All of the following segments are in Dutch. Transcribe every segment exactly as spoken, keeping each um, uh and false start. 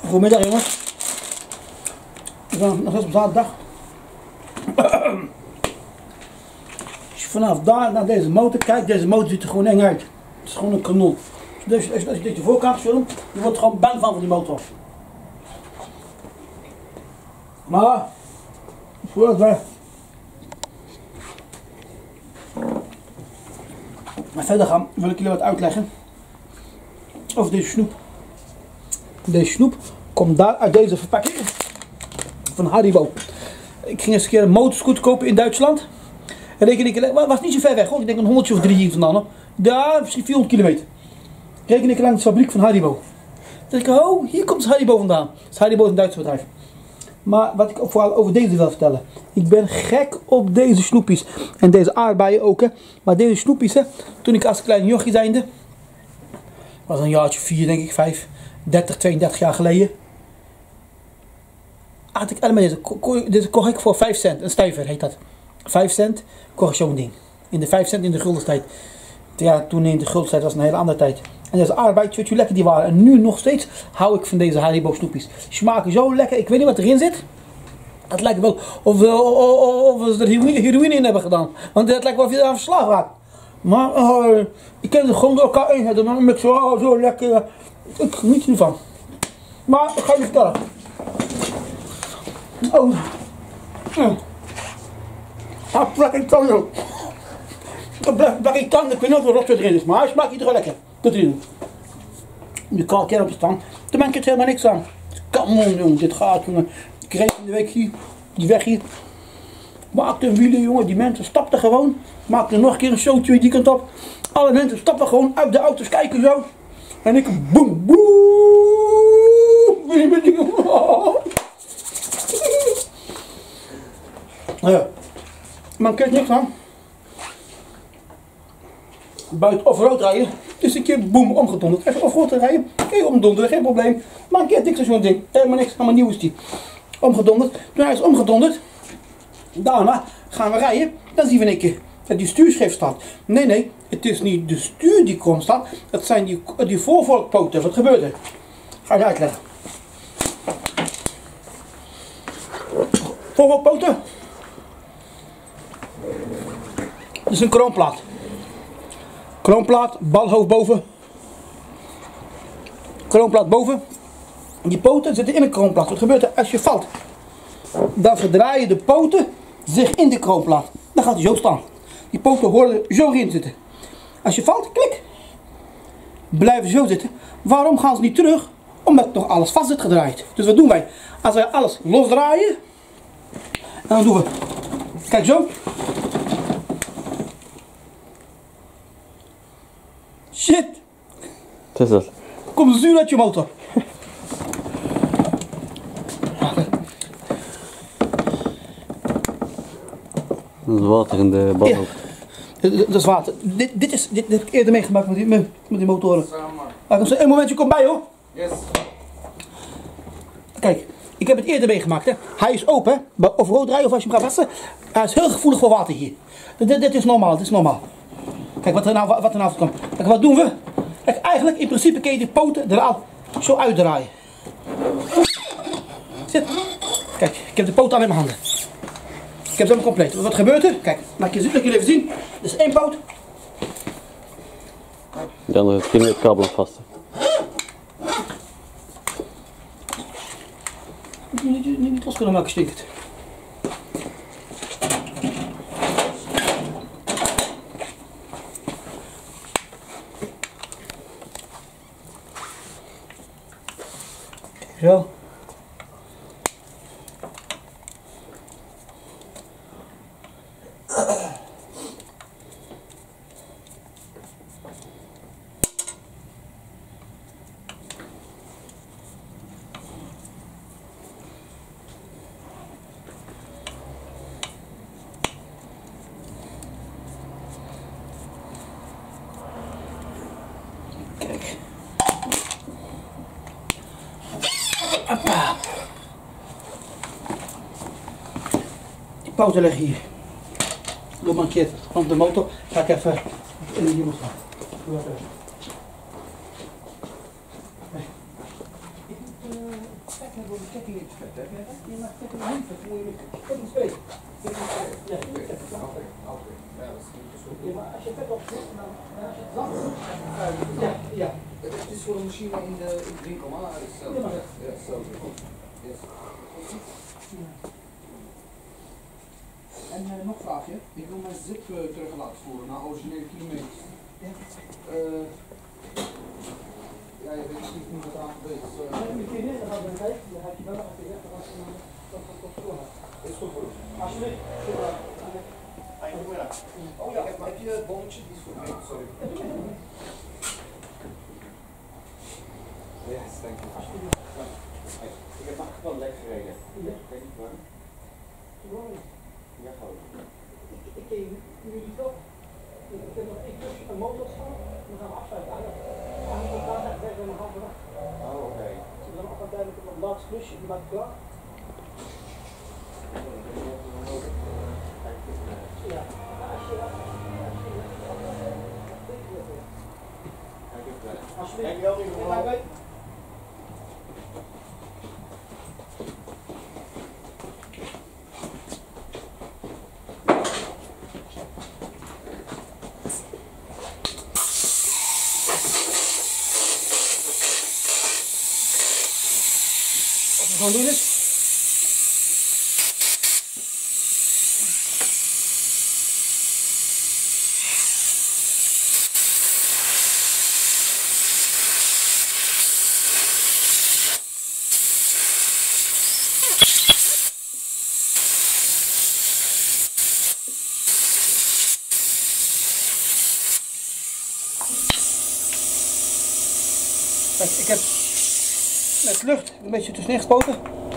Goedemiddag jongens. We zijn nog steeds op zaterdag. Als je vanaf daar naar deze motor kijkt, deze motor ziet er gewoon eng uit. Het is gewoon een kanon. Dus als je, als je deze voorkant filmt, je wordt er gewoon bang van van die motor. Maar, voordat wij maar verder gaan, wil ik jullie wat uitleggen over deze snoep. Deze snoep komt daar uit deze verpakking van Haribo. Ik ging eens een keer een motorscooter kopen in Duitsland. En reken ik, was niet zo ver weg hoor. Ik denk een honderdje of drie hier vandaan hoor. Daar, misschien vierhonderd kilometer. Reken ik aan de fabriek van Haribo. Dan denk ik, oh, hier komt Haribo vandaan. Haribo is een Duits bedrijf. Maar wat ik vooral over deze wil vertellen. Ik ben gek op deze snoepjes. En deze aardbeien ook hè. Maar deze snoepjes hè. Toen ik als klein jochie zijnde. Was een jaartje vier denk ik, vijf. dertig, tweeëndertig jaar geleden. Had ik allemaal deze. Dit kocht ik voor vijf cent. Een stijver heet dat. vijf cent kocht ik zo'n ding. In de vijf cent in de guldenstijd. Ja, toen in de guldenstijd was het een hele andere tijd. En deze aardbeidjes, weet je hoe lekker die waren. En nu nog steeds hou ik van deze Haribo snoepjes. Die smaken zo lekker. Ik weet niet wat erin zit. Het lijkt wel of, of, of, of ze er heroïne in hebben gedaan. Want het lijkt wel of je aan verslaafd raakt. Maar uh, ik ken ze gewoon door elkaar heen. En dan mix zo, zo lekker. Ik geniet er niet van. Maar ik ga je vertellen. Oh. Ja. Ah, plakking tanden. Plakking tanden. Ik weet niet of er rotzooi erin is. Maar hij smaakt iedereen lekker. Dat erin. Je kan een keer op de stand. Daar maakt het helemaal niks aan. Come on jongen. Dit gaat jongen. Ik reed in de week hier. Die weg hier. Maakte een wielen jongen. Die mensen stapten gewoon. Maakte nog een keer een showtje die kant op. Alle mensen stapten gewoon uit de auto's kijken zo. En ik boem boem. Ja. Maar ik kijk niks aan. Buiten off-road rijden. Dus een keer boem omgedonderd. Even off-road rijden. Kun je omdonderen, geen probleem. Maar een keer niks aan zo'n ding. Helemaal niks, helemaal nieuw is die. Omgedonderd. Toen hij is omgedonderd. Daarna gaan we rijden. Dan zien we een keer dat die stuurschijf staat. Nee, nee. Het is niet de stuur die krom staat. Dat zijn die, die voorvorkpoten. Wat gebeurt er? Ga je uitleggen. Voorvorkpoten. Dat is een kroonplaat. Kroonplaat, balhoofd boven. Kroonplaat boven. Die poten zitten in een kroonplaat. Wat gebeurt er als je valt? Dan verdraaien de poten zich in de kroonplaat. Dan gaat hij zo staan. Die poten horen zo in zitten. Als je valt, klik. Blijven zo zitten. Waarom gaan ze niet terug? Omdat nog alles vast zit gedraaid. Dus wat doen wij? Als wij alles losdraaien. En dan doen we. Kijk zo. Shit. Wat is dat? Komt zuur uit je motor. Dat is water in de bal. Ja, dat is water. Dit, dit, is, dit, dit heb ik eerder meegemaakt met die, met, met die motoren. Een momentje, kom bij hoor. Yes. Kijk, ik heb het eerder meegemaakt. Hè. Hij is open, hè. Of rood rijden of als je hem gaat wassen. Hij is heel gevoelig voor water hier. Dit, dit is normaal, dit is normaal. Kijk wat er nou, wat er nou komt. Kijk, wat doen we? Kijk, eigenlijk in principe kun je die poten er al zo uitdraaien. Zit. Kijk, ik heb de poten al in mijn handen. Ik heb ze helemaal compleet. Wat gebeurt er? Kijk, laat ik jullie even zien. Dit is één poot. De andere is het kabel vast. Niet, niet, niet los kunnen maken, stinkt. Zo. Kijk. Appa. Die poten liggen hier. Doe maar een keer van de motor. Ga ik even in de moet gaan. Doe dat even. wordt de ketting niet vet, hè? Je maakt de ketting niet vet, moet je met ketting spreken. Ja, oké. Ja, maar als je vet opzet, dan als je het zacht doet, ja, ja. Het is voor een machine in de, in de winkel, maar het is zelf. Ja, maar dat- Ja, zelf. Yes. En uh, nog een vraagje. Ik wil mijn zip uh, terug laten voeren naar originele kilometers. Ja. Uh, ja, je weet niet hoe het aan gebeurt. Dus, uh, Dan moet je niet, dan gaan we kijken. Dan heb je wel nog even gezegd dat als je dan dat dat toch voor hebt. is goed voor u. Alsjeblieft. Goedemiddag. Oh ja, heb, heb je het bonnetje? Die is voor mij, sorry. Yes, thank you. Ik heb maar gewoon lekker gereden. Ja. Ik weet niet waar. Ja, gewoon. Ik ken jullie toch? Ik heb nog één kusje een motor staan. Dan gaan we afsluiten. En ik ga daar zeggen een halve dag. Oh, oké. Dus dan afsluiten duidelijk op het laatste klusje. Die maakt klaar. Ja. Als je dat... Alsjeblieft. Dankjewel in ieder geval. Bye bye. Wat we gaan doen is... Kijk, ik heb met lucht een beetje tussenin gespoten.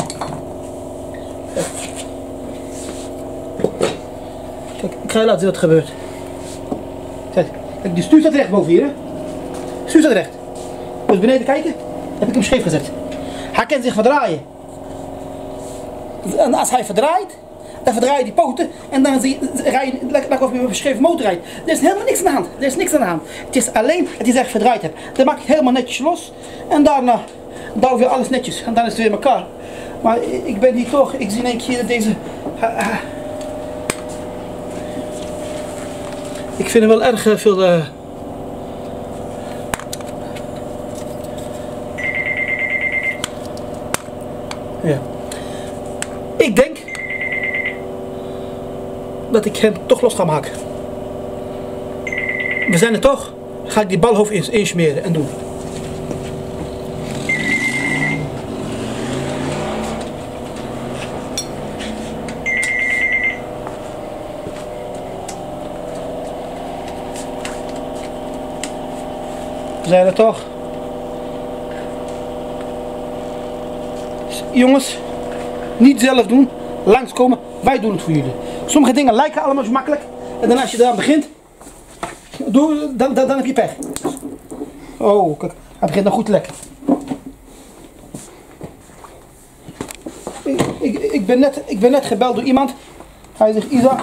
Kijk, ik ga je laten zien wat er gebeurt. Kijk, kijk, die stuur staat recht boven hier, hè? Stuur staat recht. Moet je beneden kijken, heb ik hem scheef gezet. Hij kan zich verdraaien. En als hij verdraait, dan verdraai je die poten en dan zie je, rij je lekker of je op een scheve motor rijdt. Er is helemaal niks aan de hand. Er is niks aan de hand. Het is alleen dat hij zich verdraaid hebt. Dan maak je het helemaal netjes los en daarna douw je alles netjes en dan is het weer elkaar. Maar ik ben hier toch, ik zie in één keer deze... Uh, uh, ik vind er wel erg uh, veel... Uh, ja. Ik denk dat ik hem toch los ga maken. We zijn er toch, ga ik die balhoofd insmeren en doen. We zijn er toch. Jongens, niet zelf doen, langskomen, wij doen het voor jullie. Sommige dingen lijken allemaal zo makkelijk en dan als je eraan begint, doe, dan, dan, dan heb je pech. Oh, kijk, hij begint nog goed te lekken. Ik, ik, ik, ben net, ik ben net gebeld door iemand, hij zegt Isa,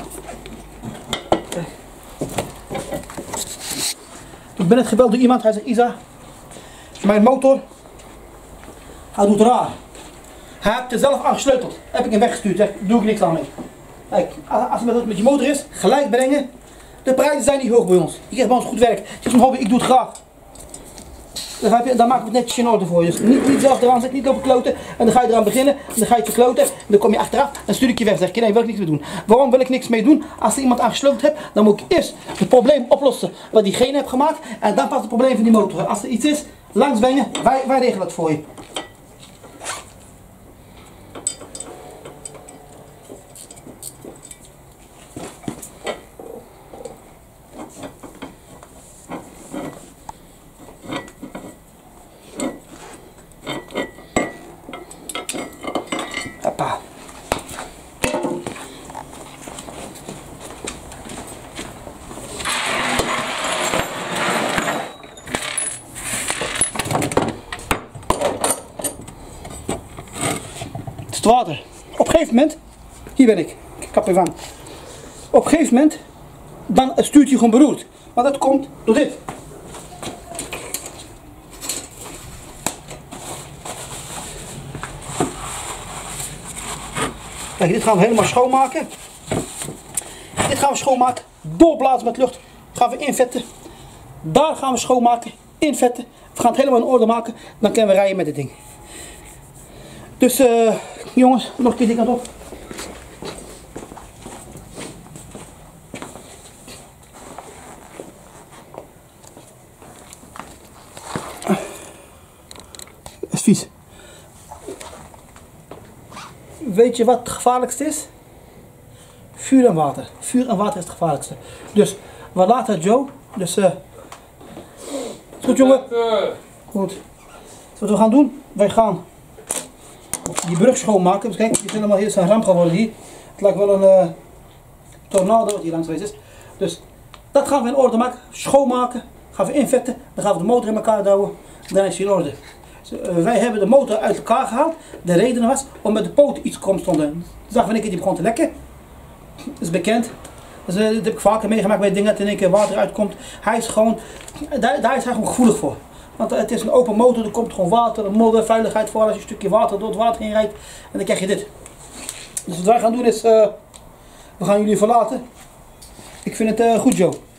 ik ben net gebeld door iemand, hij zegt Isa, mijn motor, hij doet raar. Hij heeft er zelf aan gesleuteld. Heb ik hem weggestuurd. Zeg, doe ik niks aan mee. Kijk, als het met je motor is, gelijk brengen. De prijzen zijn niet hoog bij ons. Je krijgt bij ons goed werk. Het is een hobby, ik doe het graag. Dan, dan maken we het netjes in orde voor je. Dus niet, niet zelf eraan zetten, niet lopen kloten. En dan ga je eraan beginnen. En dan ga je het verkloten. En dan kom je achteraf. Dan stuur ik je weg. Zeg ik, nee, wil ik niks mee doen. Waarom wil ik niks mee doen? Als er iemand aan gesleuteld hebt, dan moet ik eerst het probleem oplossen wat diegene heeft gemaakt. En dan pas het probleem van die motor. Als er iets is, langs brengen. Wij, wij regelen het voor je. Hoppa. Het is het water. Op een gegeven moment, hier ben ik, ik kap even aan. Op een gegeven moment, dan stuurt hij gewoon beroerd. Maar dat komt door dit. Kijk, dit gaan we helemaal schoonmaken. Dit gaan we schoonmaken. Doorplaatsen met lucht. Gaan we invetten. Daar gaan we schoonmaken. Invetten. We gaan het helemaal in orde maken. Dan kunnen we rijden met dit ding. Dus uh, jongens, nog een keer die kant op. Dat is vies. Weet je wat het gevaarlijkste is? Vuur en water. Vuur en water is het gevaarlijkste. Dus we laten Joe. Dus uh, goed jongen. Goed. Dus wat we gaan doen? Wij gaan die brug schoonmaken. Dus kijk, het is helemaal heel een ramp geworden hier. Het lijkt wel een uh, tornado wat hier langs geweest is. Dus dat gaan we in orde maken. Schoonmaken. Gaan we invetten. Dan gaan we de motor in elkaar douwen. Dan is hij in orde. Dus, uh, wij hebben de motor uit elkaar gehaald. De reden was om met de poot iets krom stonden. De dag van een keer die begon te lekken. Dat is bekend. Dus, uh, dat heb ik vaker meegemaakt bij dingen dat in één keer water uitkomt. Hij is gewoon, daar, daar is hij gewoon gevoelig voor. Want uh, het is een open motor, er komt gewoon water, modder, vuiligheid voor als je een stukje water door het water heen rijdt. En dan krijg je dit. Dus wat wij gaan doen is, uh, we gaan jullie verlaten. Ik vind het uh, goed, Joe.